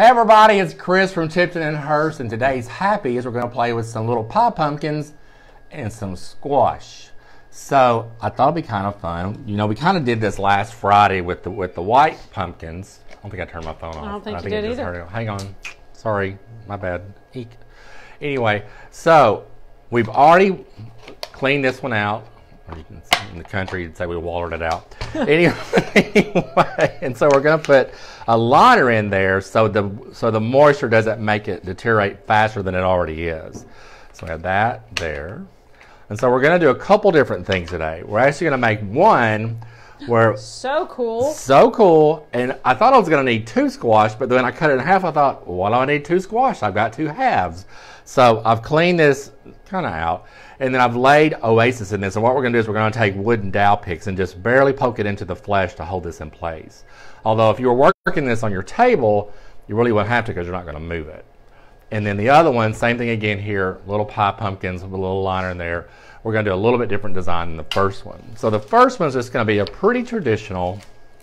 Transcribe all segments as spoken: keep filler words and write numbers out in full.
Hey everybody, it's Chris from Tipton and Hurst, and today's happy is we're going to play with some little pie pumpkins and some squash. So I thought it'd be kind of fun. You know, we kind of did this last Friday with the with the white pumpkins. I don't think I turned my phone off. I don't think I you think did it just either. heard it. Hang on. Sorry, my bad. Eek. Anyway, so we've already cleaned this one out. Or you can, in the country, you'd say we watered it out. anyway, anyway, and so we're going to put a liner in there so the so the moisture doesn't make it deteriorate faster than it already is. So we have that there. And so we're going to do a couple different things today. We're actually going to make one where... So cool. So cool. And I thought I was going to need two squash, but then I cut it in half. I thought, well, why do I need two squash? I've got two halves. So I've cleaned this kind of out. And then I've laid Oasis in this. And what we're going to do is we're going to take wooden dowel picks and just barely poke it into the flesh to hold this in place. Although if you were working this on your table, you really wouldn't have to because you're not going to move it. And then the other one, same thing again here, little pie pumpkins with a little liner in there. We're going to do a little bit different design than the first one. So the first one is just going to be a pretty traditional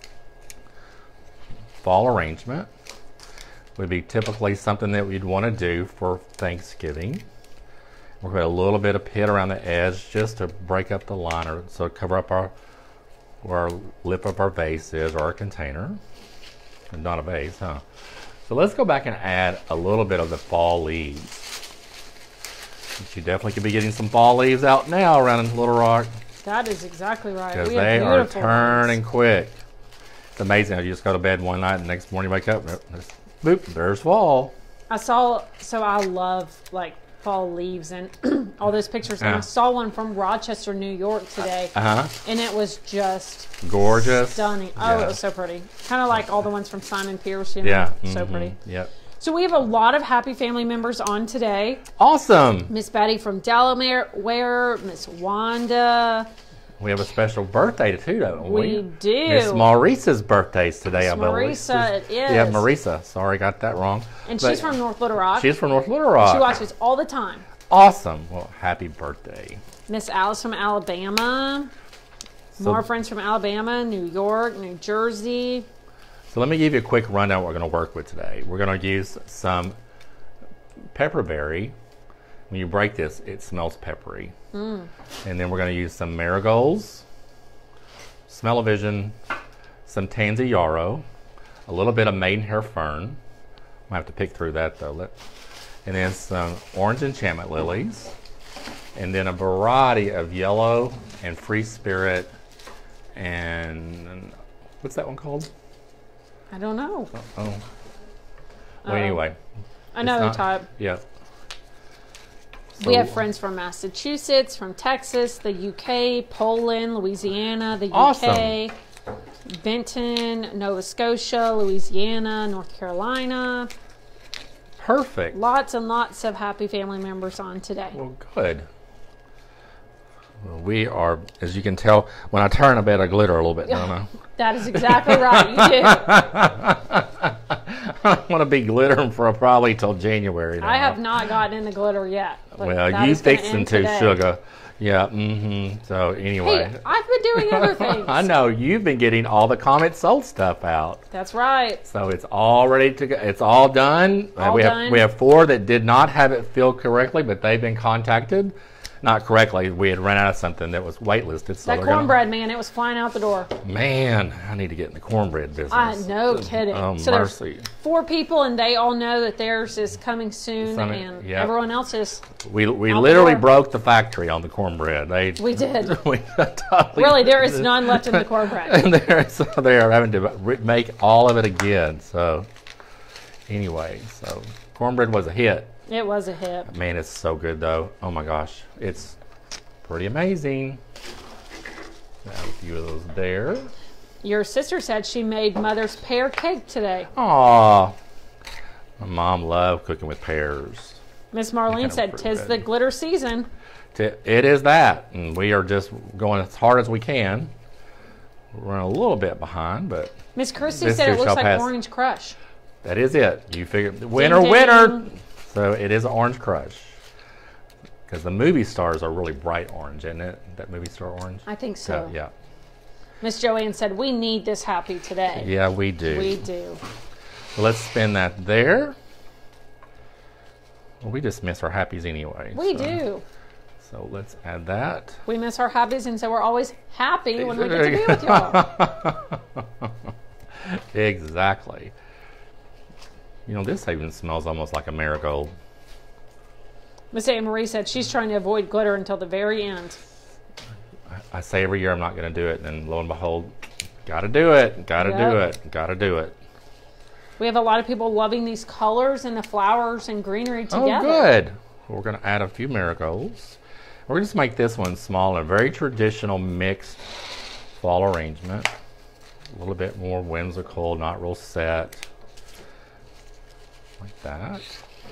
fall arrangement. Would be typically something that we'd want to do for Thanksgiving. We're going to put a little bit of pit around the edge just to break up the liner, so cover up our where our lip of our vase is, or our container. And not a vase, huh? So let's go back and add a little bit of the fall leaves. You definitely could be getting some fall leaves out now around in Little Rock. That is exactly right. Because We they have are beautiful turning ones. quick. It's amazing how you just go to bed one night and the next morning you wake up, there's, boop, there's fall. I saw, so I love like fall leaves and all those pictures. And Yeah. I saw one from Rochester, New York today. Uh-huh. And it was just Gorgeous. stunning. Oh, Yeah. it was so pretty. Kind of like all the ones from Simon Pierce, you know? Yeah. So mhm, pretty. Yep. So we have a lot of happy family members on today. Awesome. Miss Betty from Delaware, Miss Wanda. We have a special birthday too, don't we? We do. Miss Maurice's birthday's today, Miss I believe. Marisa, it is. Yeah, Marisa. Sorry, got that wrong. And But she's from North Little Rock. She's from North Little Rock. She watches all the time. Awesome. Well, happy birthday. Miss Alice from Alabama. So- More friends from Alabama, New York, New Jersey. So let me give you a quick rundown of what we're going to work with today. We're going to use some pepperberry. When you break this, it smells peppery. Mm. And then we're going to use some marigolds, smell-o-vision, some tansy yarrow, a little bit of maidenhair fern. I have to pick through that though. Let- And then some orange enchantment lilies. And then a variety of yellow and free spirit and what's that one called? I don't know. Oh. Well, Uh-oh. anyway. Another It's not- type. Yeah. We So- have friends from Massachusetts, from Texas, the U K, Poland, Louisiana, the Awesome. U K, Benton, Nova Scotia, Louisiana, North Carolina. Perfect. Lots and lots of happy family members on today. Well, good. Well, we are, as you can tell, when I turn, I bet I glitter a little bit, don't I? That is exactly right. You do. I don't want to be glittering for probably till January. I now. have not gotten into glitter yet. but Well, that you is gonna fixing end to, today. sugar. Yeah, mm-hmm. So anyway. Hey, I've been doing other things. I know, you've been getting all the Comet Sold stuff out. That's right. So it's all ready to go. It's all done. Uh, All we have done. we have four that did not have it filled correctly, but they've been contacted. Not correctly. We had run out of something that was waitlisted. So That they're gonna- cornbread, man, it was flying out the door. Man, I need to get in the cornbread business. I no kidding. Oh, so mercy. there's four people, and they all know that theirs is coming soon, Something- and yep. everyone else is. We we out the literally door. broke the factory on the cornbread. They We did. we totally, Really, there is none left in the cornbread. and they're so they are having to re- make all of it again. So anyway, so cornbread was a hit. It was a hit. Man, it's so good though. Oh my gosh, it's pretty amazing. Got a few of those there. Your sister said she made Mother's pear cake today. Aw, my mom loved cooking with pears. Miss kind Marlene of said, fruit "'Tis bread. the glitter season." T- It is that, and we are just going as hard as we can. We're running a little bit behind, but Miss Christie This said too it looks shall like pass. Orange Crush. that is it. You figured winner, ding. winner. So it is Orange Crush. Because the movie stars are really bright orange, isn't it? That movie star orange. I think so. So, yeah. Miss Joanne said, "We need this happy today." Yeah, we do. We do. So let's spin that there. Well, we just miss our happies anyway. We so. do. So let's add that. We miss our happies, and so we're always happy when we get to be with y'all. Exactly. You know, this even smells almost like a marigold. Miss Anne Marie said she's trying to avoid glitter until the very end. I, I say every year I'm not going to do it, and then lo and behold, got to do it, got to Yep. do it, got to do it. We have a lot of people loving these colors and the flowers and greenery together. Oh, good. We're going to add a few marigolds. We're going to just make this one small, a very traditional mixed fall arrangement. A little bit more whimsical, not real set. Like that.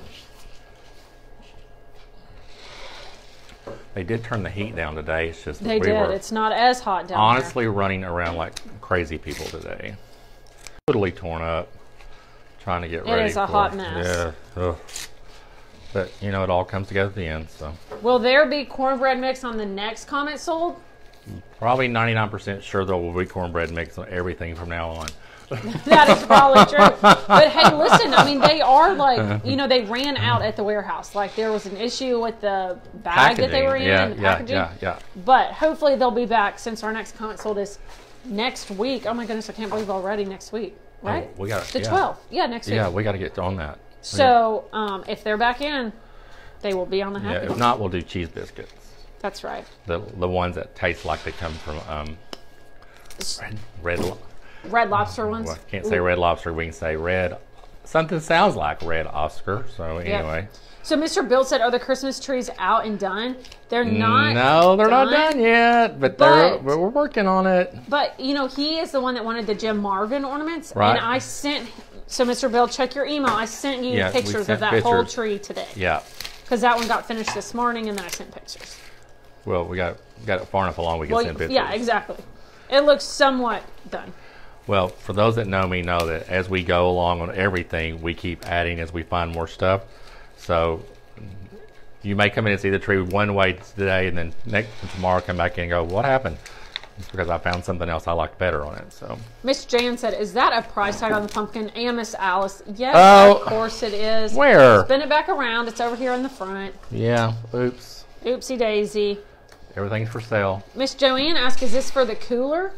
They did turn the heat down today. It's just that They we did. were It's not as hot down honestly running around like crazy people today. Totally torn up, trying to get It ready. is a for, hot mess. Yeah. Ugh. But you know, it all comes together at the end. So there. Will there be cornbread mix on the next comment sold? probably ninety-nine percent sure there will be cornbread mix on everything from now on. That is probably true. But hey, listen, I mean, they are like, you know, they ran out at the warehouse. Like, there was an issue with the bag that they were in, yeah, and the yeah, packaging. yeah, yeah. But hopefully they'll be back since our next comment sold is next week. Oh my goodness, I can't believe already next week, right? Oh, we got The yeah. twelfth. Yeah, next week. Yeah, we got to get on that. So um, if they're back in, they will be on the Yeah, happy. if not, we'll do cheese biscuits. That's right. The the ones that taste like they come from um, red red. Lo- Red Lobster ones. Well, I can't say Red Lobster. We can say red. Something sounds like Red Oscar. So anyway. So Mister Bill said, "Are the Christmas trees out and done?" They're not. No, they're not done yet, but, they're But- we're we're working on it. But you know, he is the one that wanted the Jim Marvin ornaments, Right. and I sent. So Mister Bill, check your email. I sent you Yeah, we pictures sent of that whole pictures. tree today Yeah. because that one got finished this morning, and then I sent pictures. Well, we got got it far enough along. We can Well, send pictures. yeah, exactly. It looks somewhat done. Well, for those that know me, know that as we go along on everything, we keep adding as we find more stuff. So you may come in and see the tree one way today, and then next tomorrow come back in and go, "What happened?" It's because I found something else I liked better on it. So Miss Jan said, "Is that a price tag on the pumpkin?" And Miss Alice, yes, Oh. of course it is. where? Spin it back around. It's over here in the front. Yeah. Oops. Oopsie daisy. Everything's for sale. Miss Joanne asked, "Is this for the cooler?"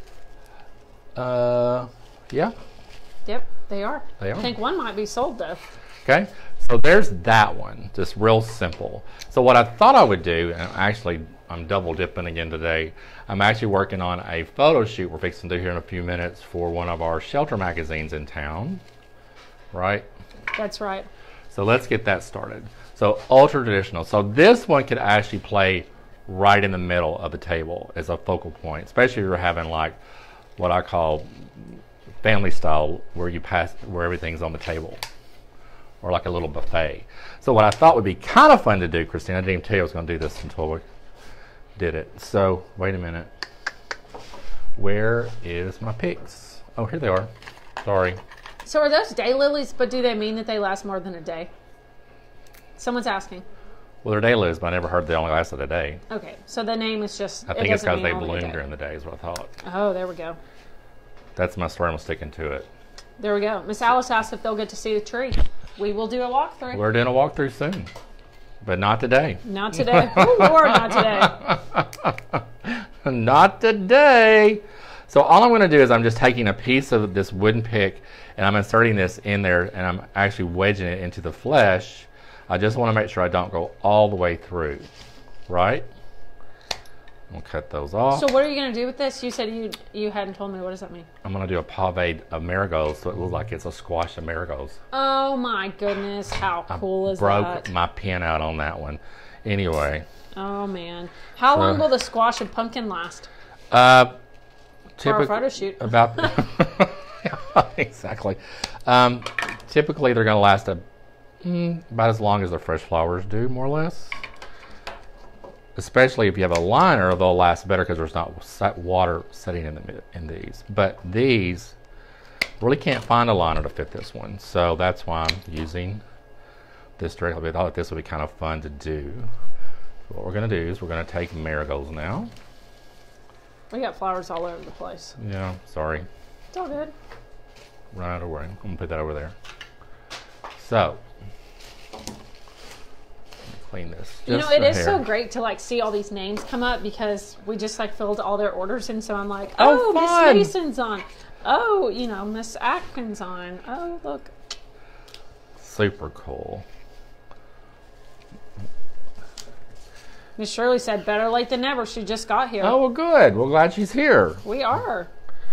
Uh, yeah. Yep, they are. They are. I think one might be sold though. Okay, so there's that one, just real simple. So what I thought I would do, and actually I'm double dipping again today, I'm actually working on a photo shoot we're fixing to do here in a few minutes for one of our shelter magazines in town, right? That's right. So let's get that started. So ultra traditional. So this one could actually play right in the middle of the table as a focal point, especially if you're having like what I call family style, where you pass, where everything's on the table, or like a little buffet. So what I thought would be kind of fun to do, Christine, I didn't even tell you I was going to do this until we did it. So wait a minute. Where is my picks? Oh, here they are. Sorry. So are those daylilies, but do they mean that they last more than a day? Someone's asking. Well, they're daylilies, but I never heard they only lasted a day. Okay, so the name is just. I it think it's doesn't because they mean only a bloom day. during the day is what I thought. Oh, there we go. That's my story. I'm sticking to it. There we go. Miss Alice asked if they'll get to see the tree. We will do a walkthrough. We're doing a walkthrough soon, but not today. Not today. Oh, Lord, not today. Not today. So all I'm going to do is I'm just taking a piece of this wooden pick and I'm inserting this in there and I'm actually wedging it into the flesh. I just want to make sure I don't go all the way through, right? We'll cut those off. So what are you going to do with this? You said you you hadn't told me. What does that mean? I'm going to do a pavade of marigolds so it looks like it's a squash of marigolds. Oh my goodness, how cool is Broke that? my pen out on that one. Anyway. Oh man. How So- long will the squash and pumpkin last? Uh, For our typic- photo shoot. About exactly. Um, typically, they're going to last a, mm, about as long as the fresh flowers do, more or less. Especially if you have a liner, they'll last better because there's not set water setting in the in these. But these really can't find a liner to fit this one, so that's why I'm using this directly. I thought this would be kind of fun to do. So what we're going to do is we're going to take marigolds now. We got flowers all over the place. Yeah, sorry. It's all good. run out of room. I'm gonna put that over there. So, clean this. You know, just it a is hair. so great to like see all these names come up because we just like filled all their orders in. So I'm like, Oh, oh, Miss fun. Mason's on. Oh, you know, Miss Atkins on. Oh, look. Super cool. Miss Shirley said, better late than never. She just got here. Oh, well, good. Well, glad she's here. We are.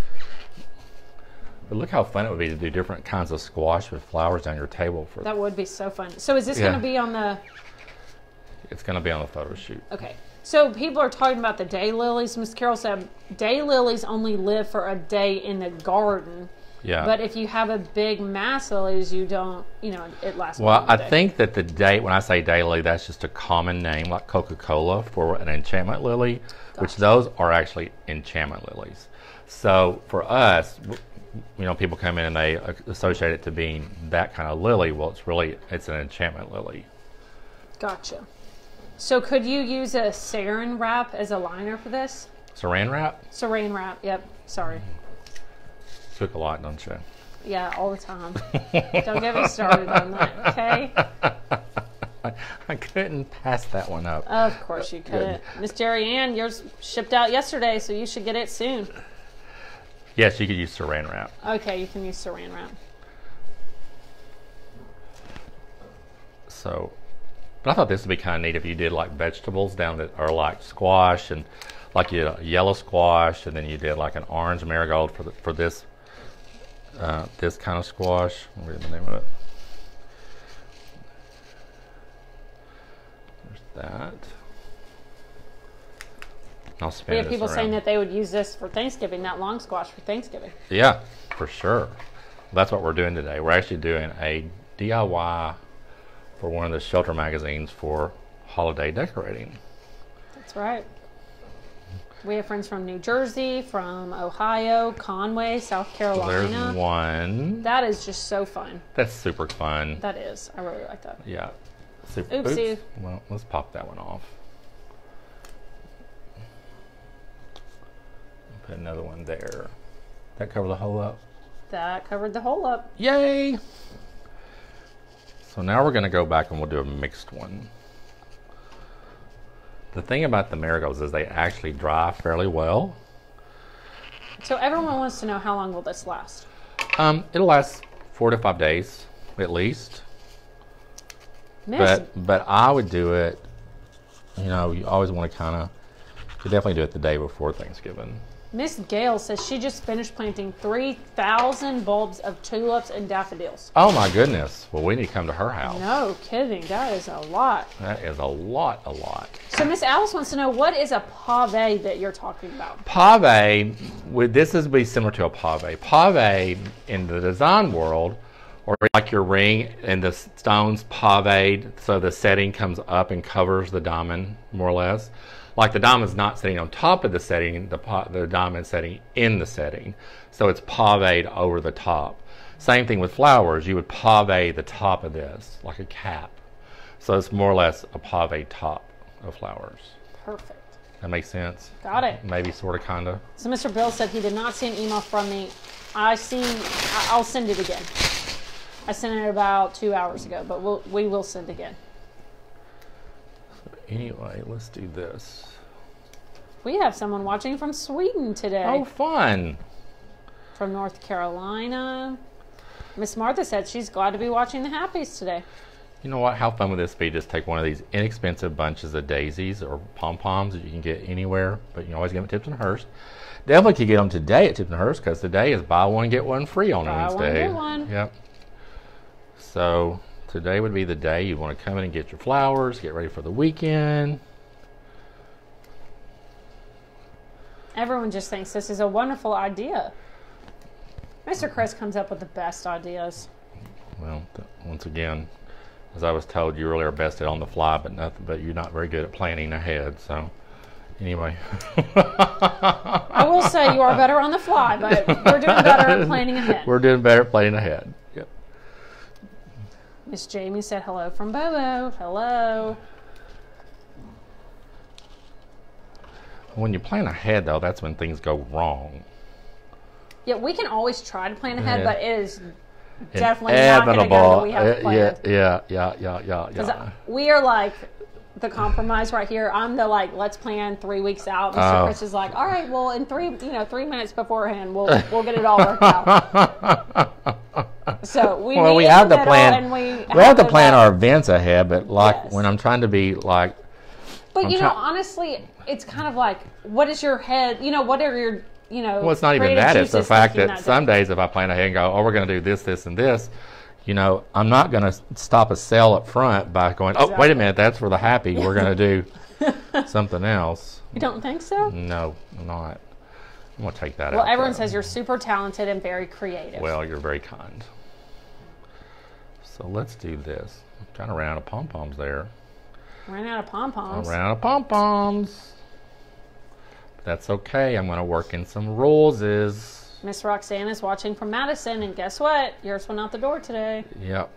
But look how fun it would be to do different kinds of squash with flowers on your table. For That would be so fun. So is this Yeah. going to be on the... It's going to be on the photo shoot. Okay. So people are talking about the daylilies. Miss Carol said daylilies only live for a day in the garden. Yeah. But if you have a big mass lilies, you don't, you know, it lasts Well, more I than a day. think that the day, when I say daylily, that's just a common name like Coca-Cola for an enchantment lily, which Gotcha. those are actually enchantment lilies. So for us, w- you know, people come in and they associate it to being that kind of lily. Well, it's really, it's an enchantment lily. Gotcha. So could you use a saran wrap as a liner for this? Saran wrap? Saran wrap, yep. Sorry. Took a lot, don't you? Yeah, all the time. Don't get me started on that, okay? I couldn't pass that one up. Of course you couldn't. Miss Jerry Ann, yours shipped out yesterday, so you should get it soon. Yes, you could use saran wrap. Okay, you can use saran wrap. So, but I thought this would be kind of neat if you did like vegetables down that are like squash and like you did a yellow squash, and then you did like an orange marigold for the, for this uh, this kind of squash. I'll read the name of it. There's that. I'll spin We have this people around. saying that they would use this for Thanksgiving, that long squash for Thanksgiving. Yeah, for sure. That's what we're doing today. We're actually doing a D I Y for one of the shelter magazines for holiday decorating. That's right. We have friends from New Jersey, from Ohio, Conway, South So Carolina. there's one. That is just so fun. That's super fun. That is. I really like that. Yeah. Super. Oopsie. Oops. Well, let's pop that one off. Put another one there. That cover the hole up. That covered the hole up. Yay! So now we're going to go back and we'll do a mixed one. The thing about the marigolds is they actually dry fairly well. So everyone wants to know, how long will this last? Um, it'll last four to five days at least. Miss, But but I would do it. You know, you always want to kind of. You definitely do it the day before Thanksgiving. Miss Gail says she just finished planting three thousand bulbs of tulips and daffodils. Oh my goodness! Well, we need to come to her house. No kidding. That is a lot. That is a lot, a lot. So Miss Alice wants to know, what is a pave that you're talking about? Pave, would this is be similar to a pave. Pave in the design world, or like your ring and the stones paved, so the setting comes up and covers the diamond more or less. Like the diamond's not sitting on top of the setting, the po- the diamond's sitting in the setting, so it's paved over the top. Same thing with flowers. You would pave the top of this like a cap, so it's more or less a pave top of flowers. Perfect. That makes sense. Got it. Maybe, sort of, kinda. So Mister Bill said he did not see an email from me. I see. I- I'll send it again. I sent it about two hours ago, but we'll, we will send again. Anyway, let's do this. We have someone watching from Sweden today. Oh, fun. From North Carolina. Miss Martha said she's glad to be watching the Happies today. You know what? How fun would this be? Just take one of these inexpensive bunches of daisies or pom-poms that you can get anywhere, but you can always get them at Tips and Hearst. Definitely could get them today at Tips and Hearst, because today is buy one, get one free on Buy one, Wednesday. get one. Yep. So today would be the day you want to come in and get your flowers, get ready for the weekend. Everyone just thinks this is a wonderful idea. Mister Chris comes up with the best ideas. Well, th- once again, as I was told, you really are best at on the fly, but nothing. But you're not very good at planning ahead. So, anyway, I will say you are better on the fly, but we're doing better at planning ahead. we're doing better at planning ahead. Yep. Miss Jamie said hello from Bobo. Hello. When you plan ahead, though, that's when things go wrong. Yeah, we can always try to plan ahead, Yeah. but it is definitely not going to go the way we have it Uh, planned. yeah, yeah, yeah, yeah, yeah, yeah. We are like the compromise right here. I'm the like, let's plan three weeks out. Mister Oh. Chris is like, all right, well, in three, you know, three minutes beforehand, we'll we'll get it all worked out. So we Well, meet we in have the to middle plan. and we We have to it plan up. our events ahead, but like Yes. when I'm trying to be like, But I'm you know, try- honestly, it's kind of like, what is your head? You know, what are your, you know? well, it's not even creative that. It's the juices fact thinking that some day? days if I plan ahead and go, oh, we're going to do this, this, and this, you know, I'm not going to stop a sale up front by going, oh, wait Exactly. a minute, that's for the happy. We're going to do something else. You don't think so? No, I'm not. I'm going to take that out. Well, everyone though. says you're super talented and very creative. Well, you're very kind. So let's do this. Kind of ran out of pom poms there. Ran out of pom I poms. ran out of pom poms. That's okay. I'm going to work in some rules. Is Miss Roxanne is watching from Madison, and guess what? Yours went out the door today. yep.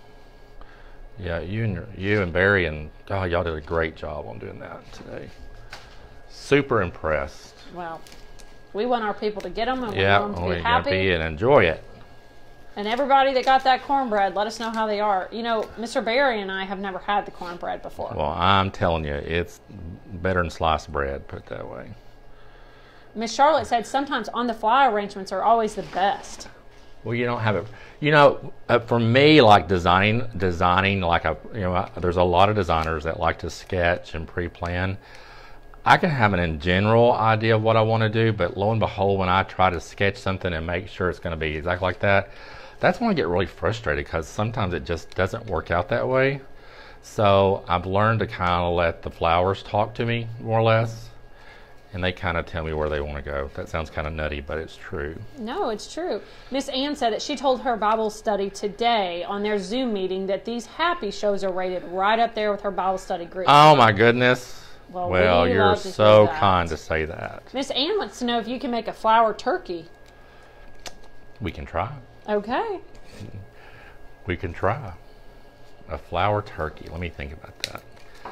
Yeah, you and your, you and Barry and oh, y'all did a great job on doing that today. Super impressed. Well, we want our people to get them, and Yeah, we want them to we're be gonna happy. be and enjoy it. And everybody that got that cornbread, let us know how they are. You know, Mister Barry and I have never had the cornbread before. Well, I'm telling you, it's better than sliced bread. Put it that way. Miss Charlotte said sometimes on-the-fly arrangements are always the best. Well, you don't have it. You know, uh, for me, like designing, designing like a, you know, uh, there's a lot of designers that like to sketch and pre-plan. I can have an in general idea of what I want to do, but lo and behold, when I try to sketch something and make sure it's going to be exactly like that, that's when I get really frustrated because sometimes it just doesn't work out that way. So I've learned to kind of let the flowers talk to me more or less, and they kind of tell me where they want to go. That sounds kind of nutty, but it's true. No, it's true. Miss Ann said that she told her Bible study today on their Zoom meeting that these happy shows are rated right up there with her Bible study group. Oh my goodness. Well, Well, we you're love to so hear that. kind to say that. Miss Ann wants to know if you can make a flour turkey. We can try. Okay. We can try. A flour turkey. Let me think about that.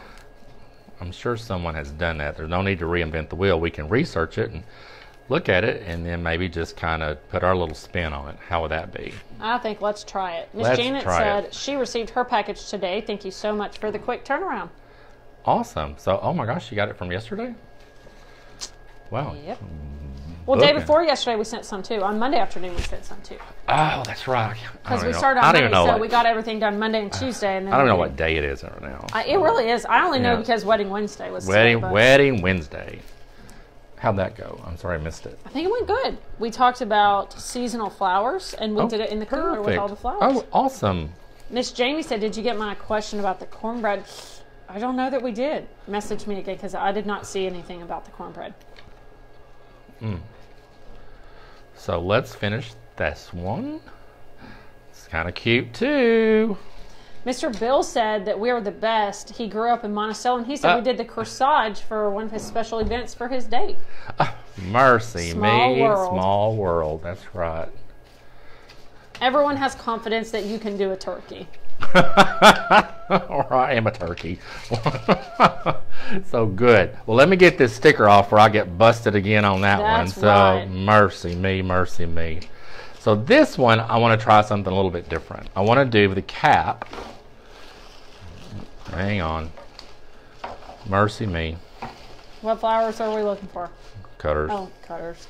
I'm sure someone has done that. There's no need to reinvent the wheel. We can research it and look at it and then maybe just kind of put our little spin on it. How would that be? I think let's try it. Miss Let's Janet try said it. she received her package today. Thank you so much for the quick turnaround. Awesome. So, oh my gosh, you got it from yesterday? Wow. Yep. Well, day Booking. before yesterday we sent some too. On Monday afternoon we sent some too. Oh, that's right. Because I we don't started know. on I don't Monday, even know so what, we got everything done Monday and Tuesday. And then I don't we know did- what day it is right now. I, it really is. I only know Yeah. because Wedding Wednesday was Wedding, today, but Wedding Wednesday. How'd that go? I'm sorry I missed it. I think it went good. We talked about seasonal flowers, and we Oh, did it in the cooler with perfect. all the flowers. Oh, awesome. Miss Jamie said, "Did you get my question about the cornbread?" I don't know that we did. Message me again because I did not see anything about the cornbread. So let's finish this one. It's kind of cute too. Mister Bill said that we are the best. He grew up in Monticello, and he said Uh. we did the corsage for one of his special events for his date. Mercy Small me, world. small world. That's right. Everyone has confidence that you can do a turkey. Or I am a turkey. So good. Well, let me get this sticker off or I get busted again on that That's one. So right. mercy me, mercy me. So this one, I want to try something a little bit different. I want to do the cap. Hang on. Mercy me. What flowers are we looking for? Cutters. Oh, cutters.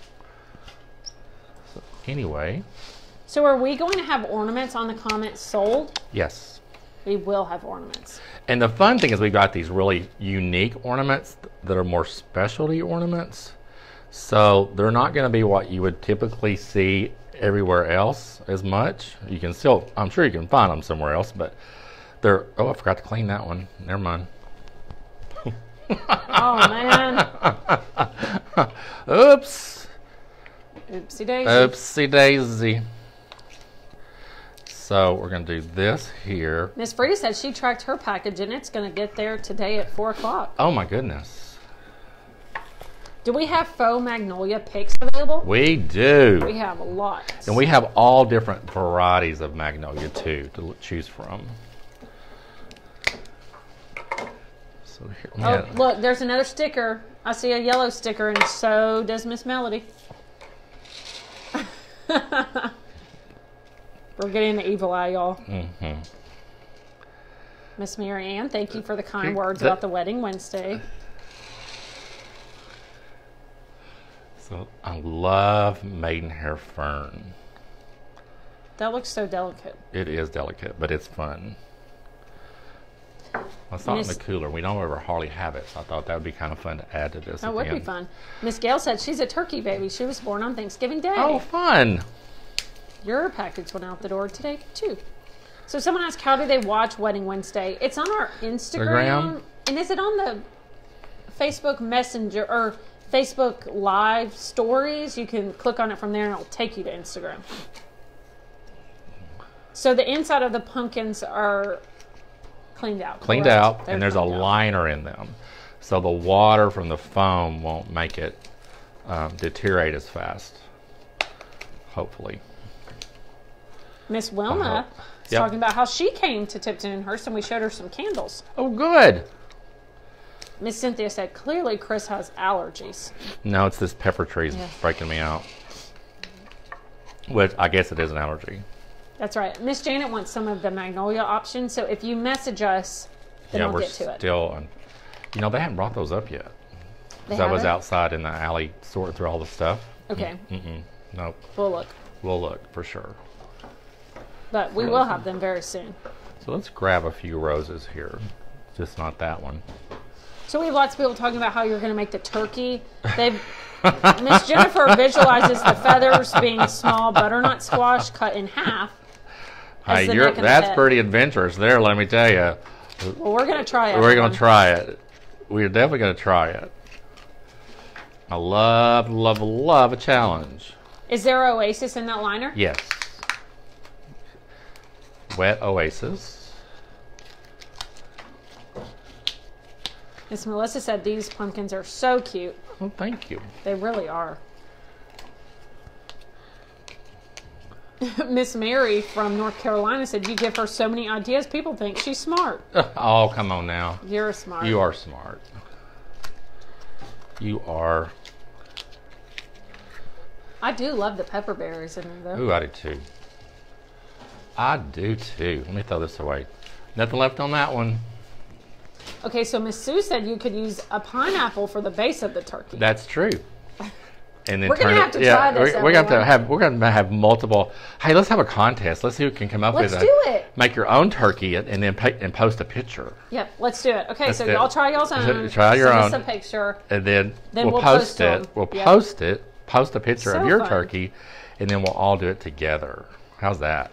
Anyway, So are we going to have ornaments on the comments sold? yes. We will have ornaments. And the fun thing is we got these really unique ornaments that are more specialty ornaments. So they're not going to be what you would typically see everywhere else as much. You can still, I'm sure you can find them somewhere else, but they're, oh, I forgot to clean that one. Never mind. Oh, man. Oops. Oopsie daisy. Oopsie daisy. So we're going to do this here. Miss Frida said she tracked her package, and it's going to get there today at four o'clock. Oh my goodness. Do we have faux magnolia picks available? We do. We have a lot. And we have all different varieties of magnolia too to l- choose from. So here, Oh, yeah. look, there's another sticker. I see a yellow sticker, and so does Miss Melody. We're getting the evil eye, y'all. Mm-hmm. Miss Mary Ann, thank you for the kind words That- about the wedding Wednesday. So I love maidenhair fern. That looks so delicate. It is delicate, but it's fun. I saw it in Miss- the cooler. We don't ever hardly have it, so I thought that would be kind of fun to add to this. That at would the be end. fun. Miss Gail said she's a turkey baby. She was born on Thanksgiving Day. Oh, fun! Your package went out the door today, too. So someone asked, how do they watch Wedding Wednesday? It's on our Instagram. Instagram. And is it on the Facebook Messenger or Facebook Live stories? You can click on it from there and it'll take you to Instagram. So the inside of the pumpkins are cleaned out. Cleaned correct? out, They're and there's a cleaned out. liner in them, so the water from the foam won't make it um, deteriorate as fast. Hopefully. Miss Wilma hope. is Yep. talking about how she came to Tipton and Hurst and we showed her some candles. Oh, good. Miss Cynthia said, clearly Chris has allergies. No, it's this pepper tree's Yeah. breaking me out. Which I guess it is an allergy. That's right. Miss Janet wants some of the magnolia options, so if you message us, then yeah, we'll we're get to it. still. On, you know, they haven't brought those up yet. They 'Cause I was haven't? outside in the alley sorting through all the stuff. Okay, Mm-mm. Nope. we'll look. We'll look for sure. But we will have them very soon. So let's grab a few roses here. Just not that one. So we have lots of people talking about how you're going to make the turkey. They've Miss Jennifer visualizes the feathers being small butternut squash cut in half. as Hey, the you're, neck and the that's head. pretty adventurous there, let me tell you. Well, we're going to try it. We're going to try it. We're definitely going to try it. I love, love, love a challenge. Is there Oasis in that liner? Yes. Wet Oasis. Miss Melissa said these pumpkins are so cute. Oh, thank you. They really are. Miss Mary from North Carolina said you give her so many ideas, people think she's smart. Oh, come on now. You're smart. You are smart. You are. I do love the pepper berries in there, though. Ooh, I do too. I do too. Let me throw this away. Nothing left on that one. Okay, so Miss Sue said you could use a pineapple for the base of the turkey. That's true. And then We're gonna turn have it, to yeah, try this, We're, we're gonna have to everyone. have. We're gonna have multiple. Hey, let's have a contest. Let's see who can come up Let's with. do a, it. Make your own turkey and then pa- and post a picture, Yep, let's do it. Okay, Let's so do it. y'all try y'all's own. Try your Send us own. a picture. and then, Then we'll, we'll post, post it. them. We'll Yep. post it. Post a picture So of your fun. turkey, and then we'll all do it together. How's that?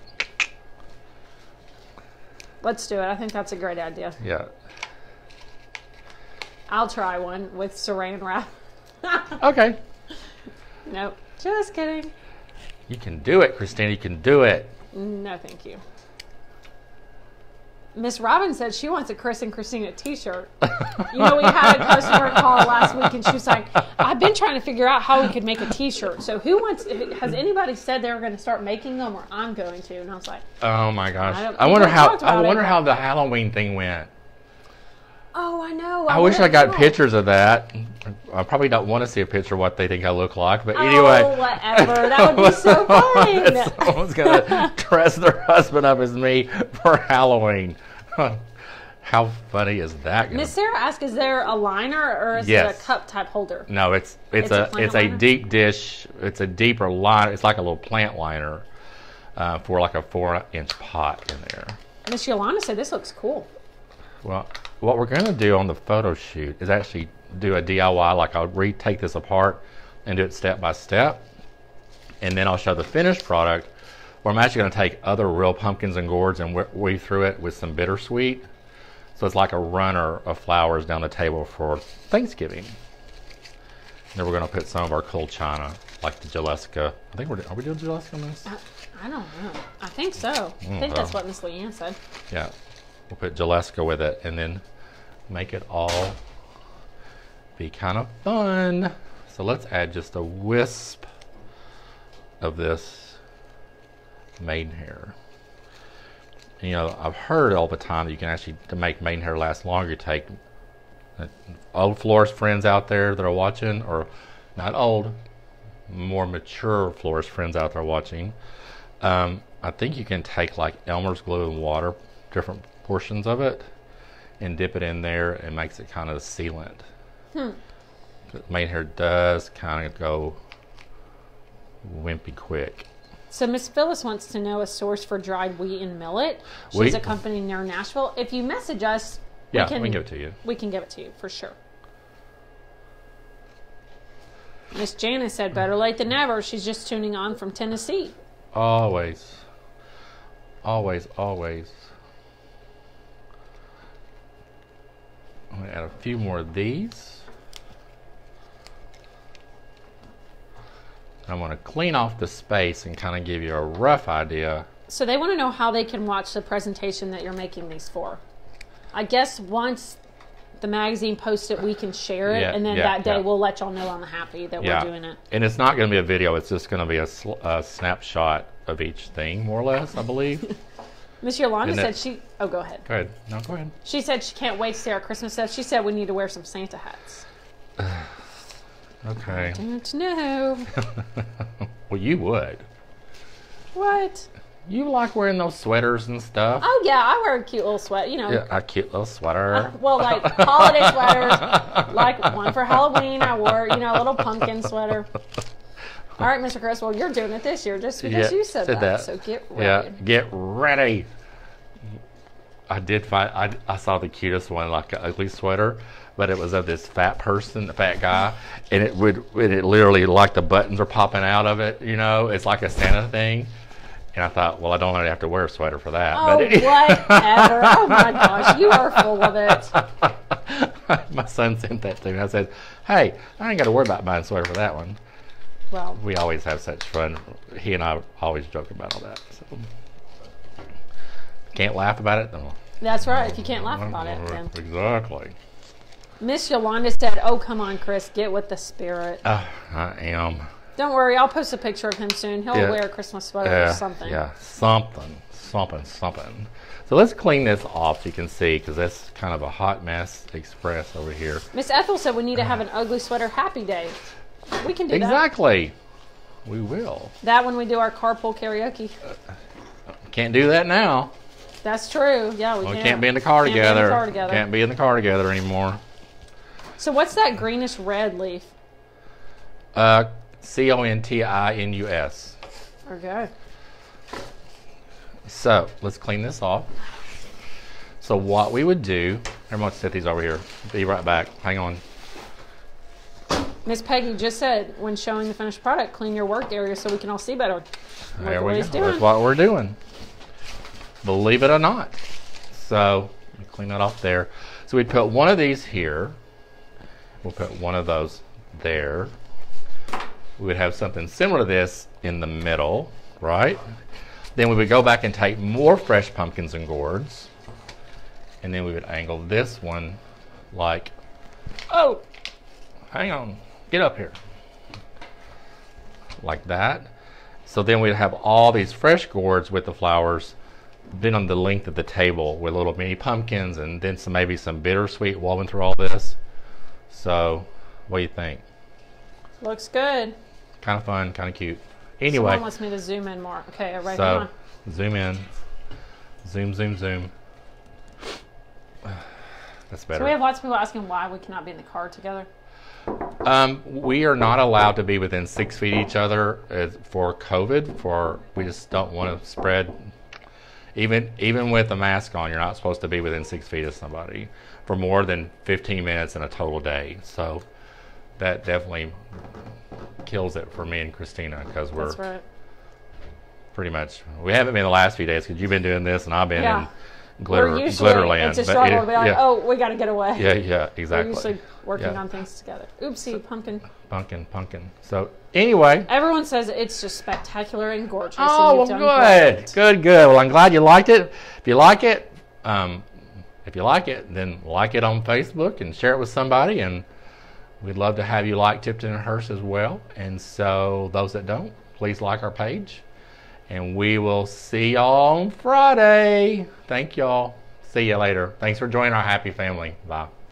Let's do it. I think that's a great idea. Yeah. I'll try one with saran wrap. Okay. Nope, just kidding. You can do it, Christina. You can do it. No, thank you. Miss Robin said she wants a Chris and Christina t-shirt. You know, we had a customer call last week and she was like, I've been trying to figure out how we could make a t-shirt. So who wants, has anybody said they were going to start making them or I'm going to? And I was like, Oh my gosh. I don't- I, wonder people how. talked I about it, wonder but- how the Halloween thing went. oh, I know. I wish I would've got known. pictures of that. I probably don't want to see a picture of what they think I look like, but Oh, anyway. whatever. That would be so fun. Someone's gonna dress their husband up as me for Halloween. How funny is that? Gonna Miss Sarah asked, is there a liner or is Yes. it a cup type holder? No, it's it's, It's a a, plant it's a liner? deep dish. It's a deeper liner. It's like a little plant liner uh, for like a four inch pot in there. Miss Yolanda said this looks cool. Well, what we're gonna do on the photo shoot is actually do a D I Y. Like I'll retake this apart and do it step by step, and then I'll show the finished product. Where I'm actually gonna take other real pumpkins and gourds and we- weave through it with some bittersweet. So it's like a runner of flowers down the table for Thanksgiving. Then we're gonna put some of our cold china, like the Jaleska. I think we're are we doing Jaleska on this? I, I don't know. I think so. I think that's what Miss Leanne said. Yeah, we'll put Jaleska with it, and then make it all be kind of fun. So let's add just a wisp of this maidenhair. You know, I've heard all the time that you can actually, to make maidenhair last longer, you take uh, old florist friends out there that are watching, or not old, more mature florist friends out there watching, um, I think you can take like Elmer's glue and water, different portions of it, and dip it in there, and makes it kind of sealant. Hmm. Maidenhair does kind of go wimpy quick. So Miss Phyllis wants to know a source for dried wheat and millet. She's Wheat? a company near Nashville. If you message us, Yeah, we can, we can give it to you. We can give it to you for sure. Miss Janice said, better late than never. She's just tuning on from Tennessee. Always. Always, always. I'm going to add a few more of these. I'm going to clean off the space and kind of give you a rough idea. So they want to know how they can watch the presentation that you're making these for. I guess once the magazine posts it, we can share it, Yeah, and then yeah, that day yeah. we'll let y'all know on the Happy that Yeah. we're doing it. And it's not going to be a video. It's just going to be a, sl- a snapshot of each thing, more or less, I believe. Miss Yolanda Isn't said it- she... Oh, go ahead. Go ahead. No, go ahead. She said she can't wait to see our Christmas stuff. She said we need to wear some Santa hats. Okay. Don't know. Well, you would. What? You like wearing those sweaters and stuff. Oh, yeah, I wear a cute little sweater, you know. Yeah, a cute little sweater. Well, like holiday sweaters, like one for Halloween. I wore, you know, a little pumpkin sweater. All right, Mister Chris, well, you're doing it this year just because Yeah, you said, said that. that. So get Yeah, ready. get ready. I did find, I, I saw the cutest one, like an ugly sweater, but it was of this fat person, the fat guy, and it would, and it literally, like the buttons are popping out of it, you know, it's like a Santa thing. And I thought, well, I don't really have to wear a sweater for that. Oh, but whatever. Oh, my gosh. You are full of it. My son sent that to me. I said, hey, I ain't got to worry about buying a sweater for that one. Well, We always have such fun. He and I always joke about all that. So. Can't laugh about it? No. that's right. If you can't laugh about it, then. Exactly. Miss Yolanda said, oh, come on, Chris. Get with the spirit. Uh, I am. Don't worry. I'll post a picture of him soon. He'll Yeah. wear a Christmas sweater Yeah, or something. yeah, something, something, something. So let's clean this off so you can see, because that's kind of a hot mess express over here. Miss Ethel said we need to have an ugly sweater happy day. We can do that. Exactly. We will. That when we do our carpool karaoke. Can't do that now. That's true. Yeah, we We can't. can't be in the car Can't be in the together. car together. Can't be in the car together anymore. So what's that greenish red leaf? Uh, C O N T I N U S. Okay. So let's clean this off. So what we would do, everyone set these over here. Be right back. Hang on. Miss Peggy just said when showing the finished product, clean your work area so we can all see better. Look There at we what go. he's doing. That's what we're doing. Believe it or not. So let me clean that off there. So we'd put one of these here. We'll put one of those there. We would have something similar to this in the middle, right? Then we would go back and take more fresh pumpkins and gourds. And then we would angle this one like, oh, hang on, get up here. Like that. So then we'd have all these fresh gourds with the flowers been on the length of the table with little mini pumpkins, and then some maybe some bittersweet woven through all this. So what do you think? Looks good. Kind of fun, kind of cute. Anyway, Someone wants me to zoom in more. Okay, all right, so hang on. zoom in, zoom, zoom, zoom. That's better. So we have lots of people asking why we cannot be in the car together. Um, we are not allowed to be within six feet of each other uh, for COVID. For we just don't want to spread. Even even with a mask on, you're not supposed to be within six feet of somebody for more than fifteen minutes in a total day. So that definitely kills it for me and Christina, because we're That's right. pretty much, we haven't been the last few days because you've been doing this and I've been Yeah. in glitter, We're usually, Glitterland. it's a but struggle it- to be like, yeah, oh, we got to get away. yeah, yeah, exactly. We're usually working Yeah. on things together. Oopsie, pumpkin. Pumpkin, pumpkin. So anyway. Everyone says it's just spectacular and gorgeous. Oh, and well, you've done good, great. good, good. Well, I'm glad you liked it. If you like it, um, if you like it, then like it on Facebook and share it with somebody. And we'd love to have you like Tipton and Hearst as well. And so those that don't, please like our page. And we will see y'all on Friday. Thank y'all. See you later. Thanks for joining our happy family. Bye.